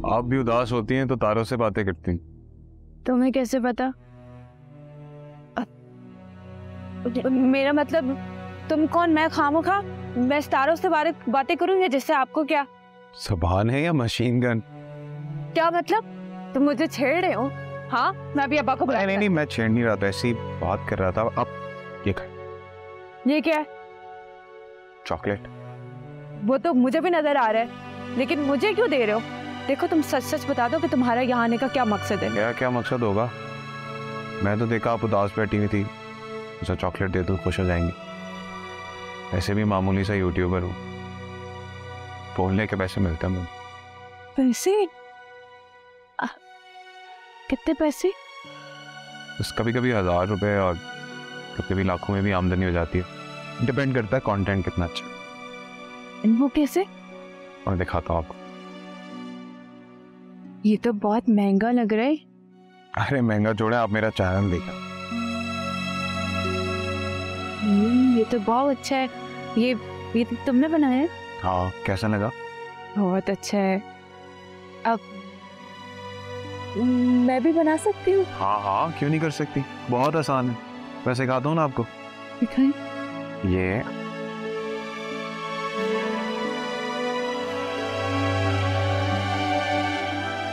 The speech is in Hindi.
आप भी उदास होती हैं तो तारों से बातें करती हैं। तुम्हें कैसे पता? मेरा मतलब तुम कौन? मैं खामोखा मैं तारों से बातें करूंगी जिससे आपको क्या? ज़बान है या मशीन गन? क्या मतलब? तुम मुझे छेड़ रहे हो? हाँ, मैं अभी अब्बा को बुला। नहीं, मैं छेड़ नहीं रहा था, ऐसी बात कर रहा था। अब ये खाए। ये क्या है? चॉकलेट। वो तो मुझे भी नजर आ रहा है, लेकिन मुझे क्यों दे रहे हो? देखो, तुम सच सच बता दो कि तुम्हारा यहाँ आने का क्या मकसद है? क्या मकसद होगा? मैं तो देखा आप उदास बैठी हुई थी, उसे चॉकलेट दे दो खुश हो जाएंगी। ऐसे भी मामूली सा यूट्यूबर हूँ, बोलने के पैसे मिलते हैं मुझे। पैसे? कितने पैसे? बस कभी कभी 1000 रुपए और कभी कभी लाखों में भी आमदनी हो जाती है। डिपेंड करता है कंटेंट कितना अच्छा है। वो कैसे? मैं दिखाता हूँ आपको। ये तो बहुत महंगा लग रहा है। अरे महंगा जोड़े, आप मेरा चैनल देखा। ये तो बहुत अच्छा है। ये तो तुमने बनाया है? हाँ, कैसा लगा? बहुत अच्छा है। अब मैं भी बना सकती हूँ? हाँ, क्यों नहीं कर सकती, बहुत आसान है। मैं सिखाता हूँ ना आपको। दिखाएं। ये